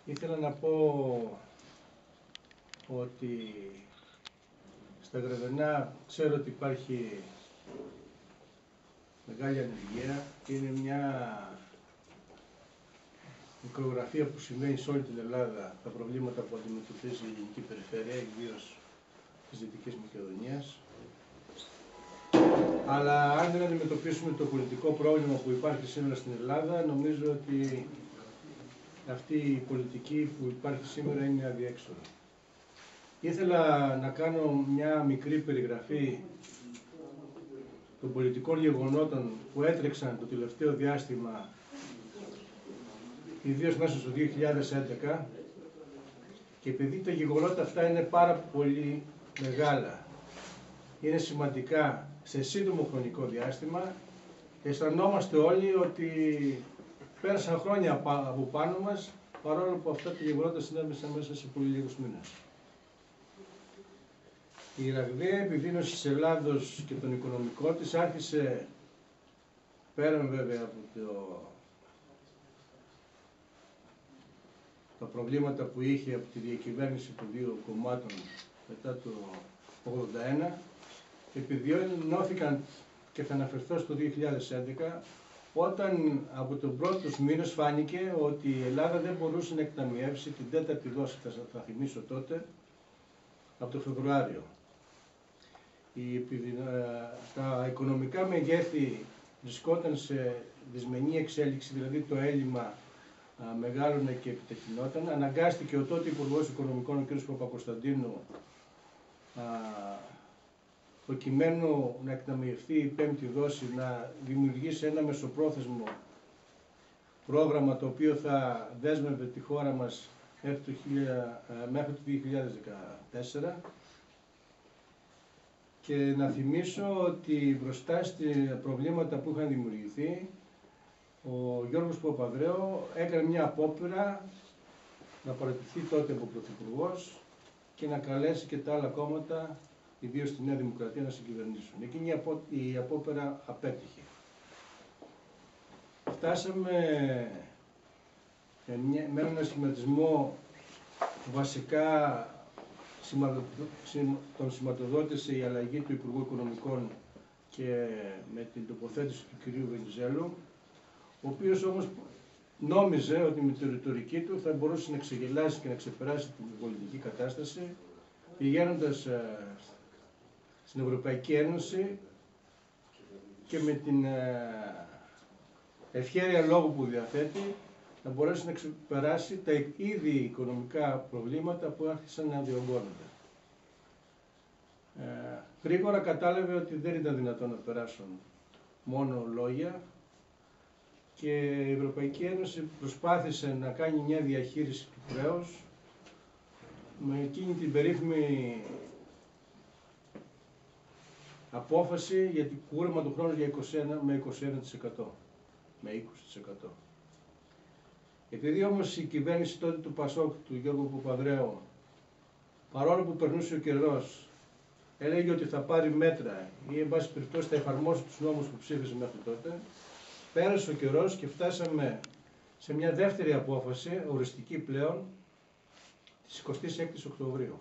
Ήθελα να πω ότι στα Γρεβενά ξέρω ότι υπάρχει μεγάλη ανεργία και είναι μια μικρογραφία που συμβαίνει σε όλη την Ελλάδα τα προβλήματα που αντιμετωπίζει η ελληνική περιφέρεια, ιδίως της Δυτικής Μακεδονίας. Αλλά αν δεν αντιμετωπίσουμε το πολιτικό πρόβλημα που υπάρχει σήμερα στην Ελλάδα, νομίζω ότι αυτή η πολιτική που υπάρχει σήμερα είναι αδιέξοδο. Ήθελα να κάνω μια μικρή περιγραφή των πολιτικών γεγονότων που έτρεξαν το τελευταίο διάστημα, ιδίως μέσα στο 2011, και επειδή τα γεγονότα αυτά είναι πάρα πολύ μεγάλα, είναι σημαντικά σε σύντομο χρονικό διάστημα, αισθανόμαστε όλοι ότι πέρασαν χρόνια από πάνω μας, παρόλο που αυτά τα γεγονότα συνέβησαν μέσα σε πολύ λίγους μήνες. Η ραγδαία επιδείνωση της Ελλάδος και τον οικονομικό της άρχισε πέραν βέβαια από τα προβλήματα που είχε από τη διακυβέρνηση των δύο κομμάτων μετά το 1981, επιδεινώθηκαν, και θα αναφερθώ στο 2011, όταν από τον πρώτο μήνες φάνηκε ότι η Ελλάδα δεν μπορούσε να εκταμιεύσει την τέταρτη δόση, θα θυμίσω τότε, από το Φεβρουάριο. Τα οικονομικά μεγέθη βρισκόταν σε δυσμενή εξέλιξη, δηλαδή το έλλειμμα μεγάλωνε και επιταχυνόταν. Αναγκάστηκε ο τότε Υπουργός Οικονομικών, ο κ. Παπακοσταντίνου, προκειμένου να εκταμιευθεί η πέμπτη δόση, να δημιουργήσει ένα μεσοπρόθεσμο πρόγραμμα το οποίο θα δέσμευε τη χώρα μας μέχρι το 2014. Και να θυμίσω ότι μπροστά στα προβλήματα που είχαν δημιουργηθεί, ο Γιώργος Παπανδρέου έκανε μια απόπειρα να παραιτηθεί τότε από πρωθυπουργός και να καλέσει και τα άλλα κόμματα, ιδίως τη Νέα Δημοκρατία, να συγκυβερνήσουν. Εκείνη η απόπειρα απέτυχε. Φτάσαμε με έναν σχηματισμό που βασικά τον σηματοδότησε η αλλαγή του Υπουργού Οικονομικών και με την τοποθέτηση του κυρίου Βενιζέλου, ο οποίος όμως νόμιζε ότι με τη ρητορική του θα μπορούσε να ξεγελάσει και να ξεπεράσει την πολιτική κατάσταση, πηγαίνοντας στην Ευρωπαϊκή Ένωση και με την ευχέρεια λόγου που διαθέτει να μπορέσει να ξεπεράσει τα ήδη οικονομικά προβλήματα που άρχισαν να διωγγώνονται. Γρήγορα κατάλαβε ότι δεν ήταν δυνατόν να περάσουν μόνο λόγια και η Ευρωπαϊκή Ένωση προσπάθησε να κάνει μια διαχείριση του χρέους με εκείνη την περίφημη απόφαση για την κούρεμα του χρόνου με 21%, με 20%. Επειδή όμως η κυβέρνηση τότε του ΠΑΣΟΚ, του Γιώργου Παπανδρέου, παρόλο που περνούσε ο καιρός, έλεγε ότι θα πάρει μέτρα ή εν πάση περιπτώσει θα εφαρμόσει τους νόμους που ψήφισε μέχρι τότε, πέρασε ο καιρός και φτάσαμε σε μια δεύτερη απόφαση, οριστική πλέον, της 26ης Οκτωβρίου.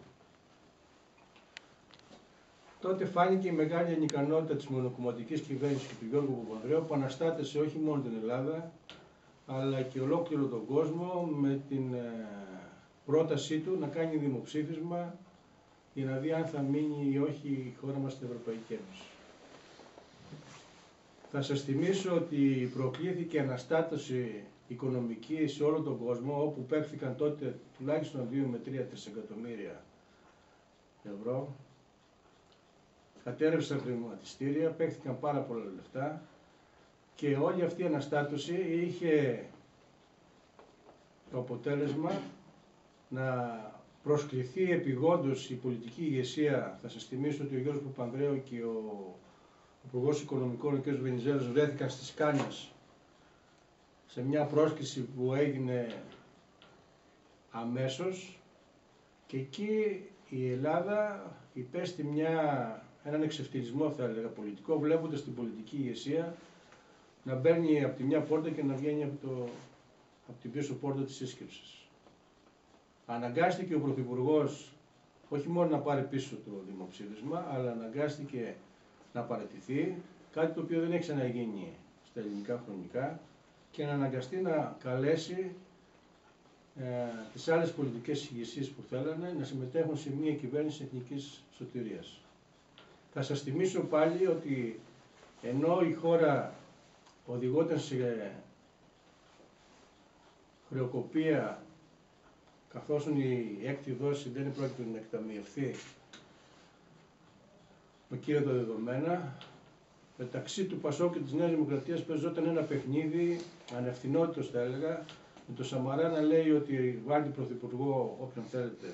Τότε φάνηκε η μεγάλη ανικανότητα της μονοκομματικής κυβέρνησης και του Γιώργου Παπανδρέου, που αναστάτησε όχι μόνο την Ελλάδα, αλλά και ολόκληρο τον κόσμο με την πρότασή του να κάνει δημοψήφισμα για να δει αν θα μείνει ή όχι η χώρα μας στην Ευρωπαϊκή Ένωση. Θα σας θυμίσω ότι προκλήθηκε αναστάτωση οικονομική σε όλο τον κόσμο, όπου παίχθηκαν τότε τουλάχιστον 2 με 3 δισεκατομμύρια ευρώ. Κατέρευσαν χρηματιστήρια, παίχθηκαν πάρα πολλά λεφτά και όλη αυτή η αναστάτωση είχε το αποτέλεσμα να προσκληθεί επειγόντως η πολιτική ηγεσία. Θα σας θυμίσω ότι ο Γιώργος Παπανδρέου και ο Υπουργός Οικονομικών, ο κ. Βενιζέλος, βρέθηκαν στις Κάνιας σε μια πρόσκληση που έγινε αμέσως, και εκεί η Ελλάδα υπέστη έναν εξευτελισμό, θα έλεγα, πολιτικό, βλέποντας την πολιτική ηγεσία να μπαίνει από τη μια πόρτα και να βγαίνει από την πίσω πόρτα της σύσκεψης. αναγκάστηκε ο Πρωθυπουργός όχι μόνο να πάρει πίσω το δημοψήφισμα, αλλά αναγκάστηκε να παραιτηθεί, κάτι το οποίο δεν έχει ξαναγίνει στα ελληνικά χρονικά, και να αναγκαστεί να καλέσει τις άλλες πολιτικές ηγεσίες που θέλανε να συμμετέχουν σε μια κυβέρνηση εθνικής σωτηρίας. Θα σας θυμίσω πάλι ότι ενώ η χώρα οδηγόταν σε χρεοκοπία, καθώς η έκτη δόση δεν πρόκειται να εκταμιευθεί με κύρια τα δεδομένα, μεταξύ του Πασόκ και της Νέας Δημοκρατίας παίζονταν ένα παιχνίδι ανευθυνότητος, θα έλεγα, με τον Σαμαρά να λέει ότι βάλει πρωθυπουργό όποιον θέλετε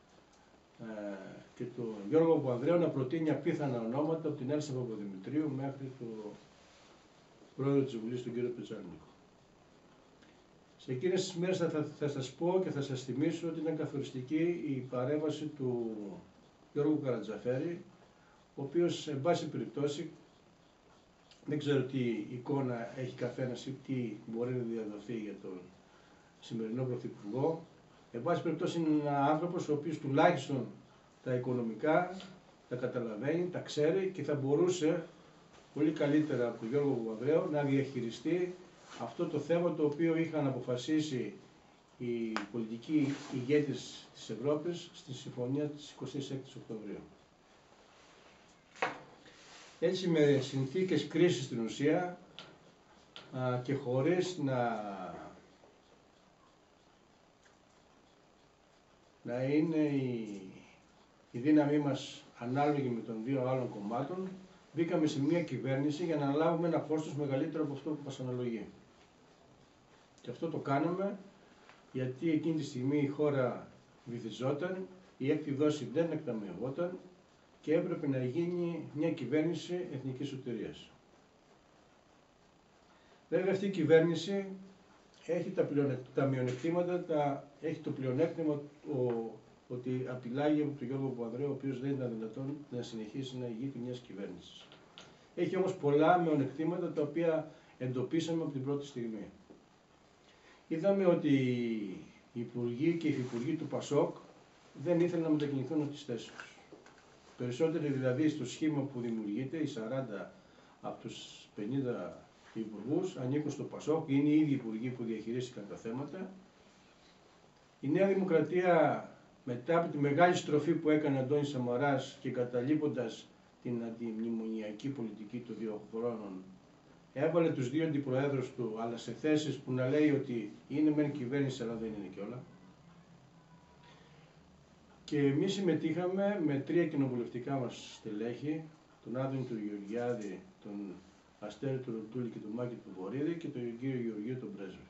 και τον Γιώργο Παπανδρέου να προτείνει απίθανα ονόματα από την Έλσα Παπαδημητρίου μέχρι τον πρόεδρο της Βουλής, τον κύριο Πετσάλνικο. Σε εκείνες τις μέρες θα σας πω και θα σας θυμίσω ότι ήταν καθοριστική η παρέμβαση του Γιώργου Καρατζαφέρη, ο οποίος, εν πάση περιπτώσει, δεν ξέρω τι εικόνα έχει καθένας ή τι μπορεί να διαδοθεί για τον σημερινό Πρωθυπουργό. Εν πάση περιπτώσει είναι ένα άνθρωπος ο οποίος τουλάχιστον τα οικονομικά τα καταλαβαίνει, τα ξέρει και θα μπορούσε πολύ καλύτερα από τον Γιώργο Παπανδρέου να διαχειριστεί αυτό το θέμα το οποίο είχαν αποφασίσει οι πολιτικοί ηγέτες της Ευρώπης στη συμφωνία της 26ης Οκτωβρίου. Έτσι, με συνθήκες κρίσης στην ουσία και χωρίς να είναι η δύναμή μας ανάλογη με των δύο άλλων κομμάτων, μπήκαμε σε μια κυβέρνηση για να αναλάβουμε ένα κόστος μεγαλύτερο από αυτό που μας αναλογεί. Και αυτό το κάναμε γιατί εκείνη τη στιγμή η χώρα βυθιζόταν, η έκτη δόση δεν εκταμιευόταν και έπρεπε να γίνει μια κυβέρνηση εθνικής σωτηρίας. Βέβαια αυτή η κυβέρνηση έχει τα μειονεκτήματα, έχει το πλεονέκτημα ότι απειλάγει από τον Γιώργο Παπανδρέου, ο οποίος δεν ήταν δυνατόν να συνεχίσει να ηγείται μιας κυβέρνησης. Έχει όμως πολλά μειονεκτήματα τα οποία εντοπίσαμε από την πρώτη στιγμή. Είδαμε ότι οι υπουργοί και οι υφυπουργοί του Πασόκ δεν ήθελαν να μετακινηθούν από τις θέσεις τους. Περισσότεροι δηλαδή στο σχήμα που δημιουργείται, οι 40 από τους 50 υπουργούς ανήκουν στο Πασόκ, είναι οι ίδιοι υπουργοί που διαχειρίστηκαν τα θέματα. Η Νέα Δημοκρατία, μετά από τη μεγάλη στροφή που έκανε ο Αντώνης Σαμαράς και καταλείποντας την αντιμνημονιακή πολιτική των 2 χρόνων, έβαλε τους 2 αντιπροέδρους του, αλλά σε θέσεις που να λέει ότι είναι μεν κυβέρνηση, αλλά δεν είναι κιόλα. Και εμείς συμμετείχαμε με 3 κοινοβουλευτικά μας στελέχη, τον Άδωνη του Γεωργιάδη, τον Αστέρη του Ροντούλη και τον Μάκη του Βορύδη και τον κύριο Γεωργίου τον Πρέσβη.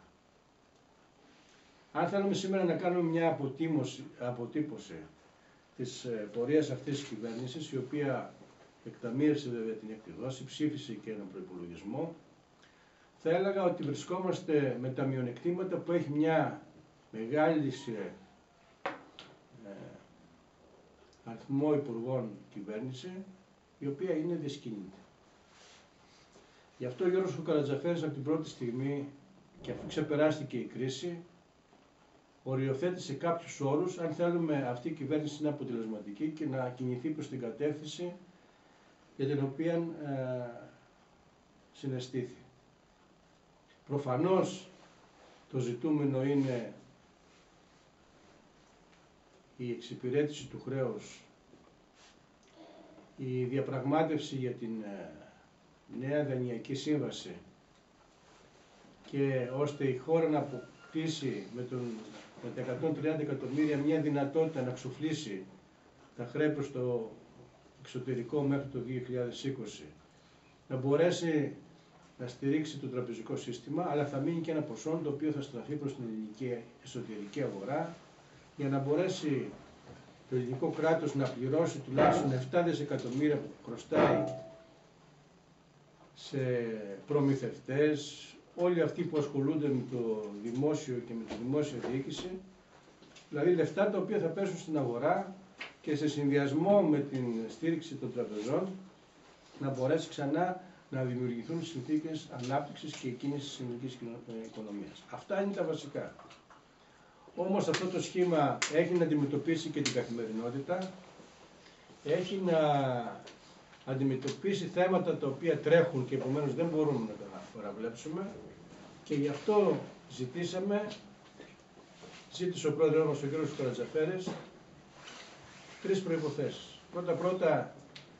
Αν θέλουμε σήμερα να κάνουμε μια αποτύπωση της πορείας αυτής της κυβέρνησης, η οποία εκταμείευσε βέβαια την έκτη δόση, ψήφισε και έναν προϋπολογισμό, θα έλεγα ότι βρισκόμαστε με τα μειονεκτήματα που έχει μια μεγάλη αριθμό υπουργών κυβέρνηση, η οποία είναι δυσκίνητη. Γι' αυτό ο Γιώργος Καρατζαφέρης από την πρώτη στιγμή, και αφού ξεπεράστηκε η κρίση, οριοθέτησε κάποιους όρους αν θέλουμε αυτή η κυβέρνηση να είναι αποτελεσματική και να κινηθεί προς την κατεύθυνση για την οποία συναισθήθη. Προφανώς το ζητούμενο είναι η εξυπηρέτηση του χρέους, η διαπραγμάτευση για την νέα δανειακή σύμβαση και ώστε η χώρα να αποκτήσει με τα 130 εκατομμύρια μια δυνατότητα να ξοφλήσει τα χρέη προς το εξωτερικό μέχρι το 2020, να μπορέσει να στηρίξει το τραπεζικό σύστημα, αλλά θα μείνει και ένα ποσό το οποίο θα στραφεί προς την ελληνική εσωτερική αγορά για να μπορέσει το ελληνικό κράτος να πληρώσει τουλάχιστον 7 δισεκατομμύρια που χρωστάει σε προμηθευτές, όλοι αυτοί που ασχολούνται με το δημόσιο και με τη δημόσια διοίκηση, δηλαδή λεφτά τα οποία θα πέσουν στην αγορά και σε συνδυασμό με την στήριξη των τραπεζών να μπορέσει ξανά να δημιουργηθούν συνθήκες ανάπτυξης και εκκίνησης της ελληνικής οικονομίας. Αυτά είναι τα βασικά. Όμως αυτό το σχήμα έχει να αντιμετωπίσει και την καθημερινότητα, έχει να αντιμετωπίσει θέματα τα οποία τρέχουν και επομένως δεν μπορούμε να τα παραβλέψουμε, και γι' αυτό ζήτησε ο πρόεδρος μας, ο κ. Καρατζαφέρης, 3 προϋποθέσεις. Πρώτα,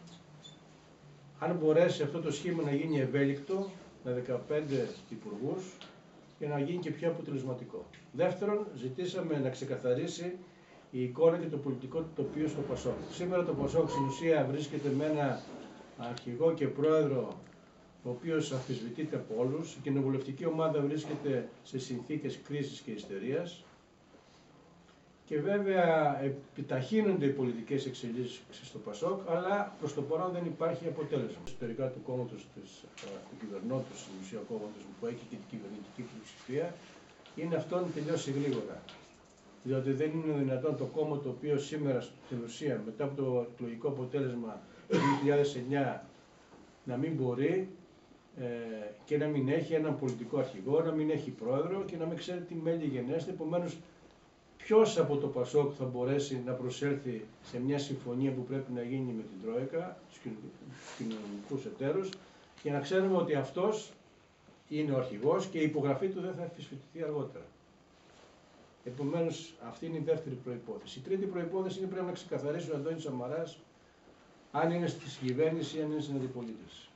αν μπορέσει αυτό το σχήμα να γίνει ευέλικτο με 15 υπουργούς και να γίνει και πιο αποτελεσματικό. Δεύτερον, ζητήσαμε να ξεκαθαρίσει η εικόνα και το πολιτικό τοπίο στο ΠΑΣΟΚ. Σήμερα το ΠΑΣΟΚ στην ουσία βρίσκεται με ένα αρχηγό και πρόεδρο ο οποίος αμφισβητείται από όλους. Η κοινοβουλευτική ομάδα βρίσκεται σε συνθήκες κρίσης και ιστερίας. Και βέβαια επιταχύνονται οι πολιτικές εξελίξεις στο ΠΑΣΟΚ, αλλά προς το παρόν δεν υπάρχει αποτέλεσμα. Εσωτερικά του κόμματος του κυβερνώντος, στην ουσία κόμματος που έχει και την κυβερνητική πλειοψηφία, είναι αυτό να τελειώσει γρήγορα. Διότι δεν είναι δυνατόν το κόμμα το οποίο σήμερα στην ουσία, μετά από το εκλογικό αποτέλεσμα του 2009, να μην μπορεί και να μην έχει έναν πολιτικό αρχηγό, να μην έχει πρόεδρο και να μην ξέρει τι μέλη γενέστε. Επομένως, ποιος από το ΠΑΣΟΚ θα μπορέσει να προσέλθει σε μια συμφωνία που πρέπει να γίνει με την Τρόικα, τους κοινωνικούς εταίρους, για να ξέρουμε ότι αυτός είναι ο αρχηγός και η υπογραφή του δεν θα αμφισβητηθεί αργότερα. Επομένως, αυτή είναι η δεύτερη προϋπόθεση. Η τρίτη προϋπόθεση είναι πρέπει να ξεκαθαρίσει ο Αντώνης Σαμαράς αν είναι στη κυβέρνηση ή αν είναι στην αντιπολίτευση.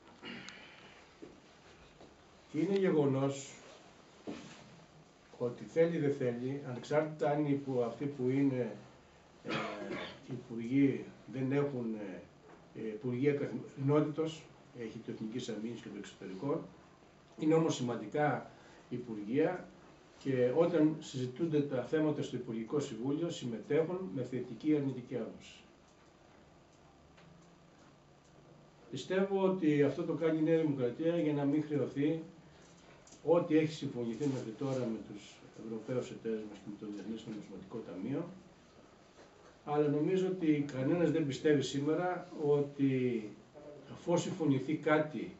Είναι γεγονός ότι θέλει ή δεν θέλει, ανεξάρτητα αν αυτοί που είναι υπουργοί δεν έχουν υπουργεία καθημερινότητος, έχει το Εθνικής Αμήνης και το Εξωτερικών, είναι όμως σημαντικά υπουργεία και όταν συζητούνται τα θέματα στο Υπουργικό Συμβούλιο συμμετέχουν με θετική ή αρνητική άποψη. Πιστεύω ότι αυτό το κάνει η Νέα Δημοκρατία για να μην χρεωθεί ό,τι έχει συμφωνηθεί μέχρι τώρα με τους Ευρωπαίους εταίρους μας και με το Διεθνές Νομισματικό Ταμείο, αλλά νομίζω ότι κανένας δεν πιστεύει σήμερα ότι αφού συμφωνηθεί κάτι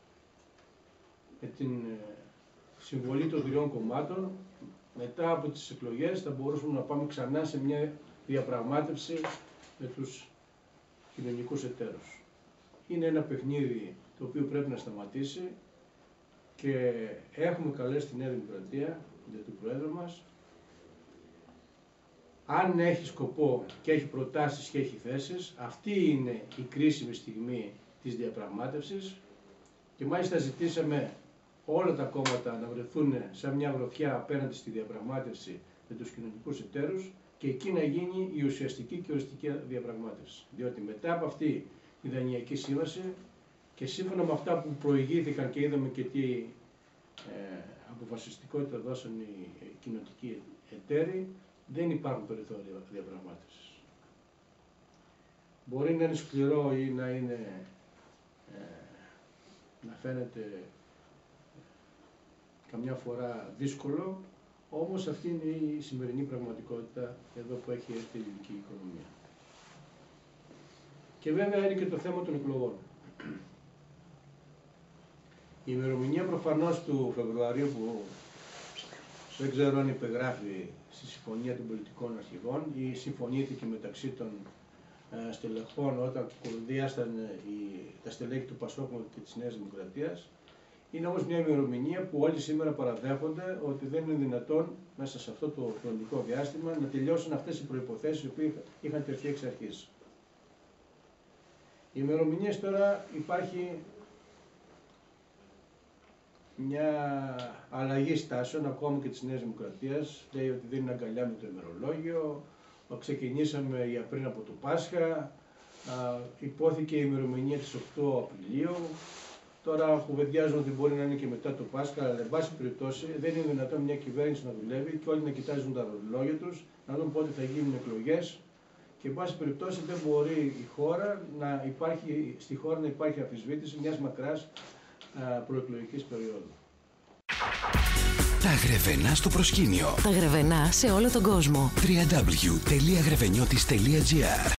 με την συμβολή των 3 κομμάτων, μετά από τις εκλογές θα μπορούσαμε να πάμε ξανά σε μια διαπραγμάτευση με τους κοινωνικούς εταίρους. Είναι ένα παιχνίδι το οποίο πρέπει να σταματήσει και έχουμε καλέσει τη Νέα Δημοκρατία για τον Πρόεδρο μας. Αν έχει σκοπό και έχει προτάσεις και έχει θέσεις, αυτή είναι η κρίσιμη στιγμή της διαπραγμάτευσης και μάλιστα ζητήσαμε όλα τα κόμματα να βρεθούν σαν μια γροθιά απέναντι στη διαπραγμάτευση με τους κοινωνικούς εταίρους και εκεί να γίνει η ουσιαστική και οριστική διαπραγμάτευση. Διότι μετά από αυτή τη Δανειακή Σύμβαση και σύμφωνα με αυτά που προηγήθηκαν και είδαμε και τι αποφασιστικότητα δώσαν οι κοινοτικοί εταίροι, δεν υπάρχουν περιθώρια διαπραγμάτευσης. Μπορεί να είναι σκληρό ή να φαίνεται καμιά φορά δύσκολο, όμως αυτή είναι η σημερινή πραγματικότητα εδώ που έχει έρθει η ελληνική οικονομία. Και βέβαια είναι και το θέμα των εκλογών. Η ημερομηνία προφανώς του Φεβρουαρίου που δεν ξέρω αν υπεγράφει στη Συμφωνία των Πολιτικών Αρχηγών ή συμφωνήθηκε μεταξύ των στελεχών όταν διάστανε τα στελέχη του ΠΑΣΟΚ και της Νέας Δημοκρατίας. Είναι όμως μια ημερομηνία που όλοι σήμερα παραδέχονται ότι δεν είναι δυνατόν μέσα σε αυτό το χρονικό διάστημα να τελειώσουν αυτές οι προϋποθέσεις που είχαν τεθεί εξ αρχής. Οι ημερομηνίες τώρα υπάρχει μια αλλαγή στάσεων ακόμη και της Νέας Δημοκρατίας. Λέει ότι δεν είναι αγκαλιά με το ημερολόγιο. Ξεκινήσαμε για πριν από το Πάσχα. Υπόθηκε η ημερομηνία της 8 Απριλίου. Τώρα κουβεντιάζουν ότι μπορεί να είναι και μετά το Πάσχα, αλλά εν πάση περιπτώσει δεν είναι δυνατόν μια κυβέρνηση να δουλεύει και όλοι να κοιτάζουν τα ρολόγια τους, να δουν πότε θα γίνουν εκλογές. Και εν πάση περιπτώσει δεν μπορεί στη χώρα να υπάρχει αμφισβήτηση μιας μακράς προεκλογικής περίοδου. Τα Γρεβενά στο προσκήνιο. Τα Γρεβενά σε όλο τον κόσμο. www.greveniotis.gr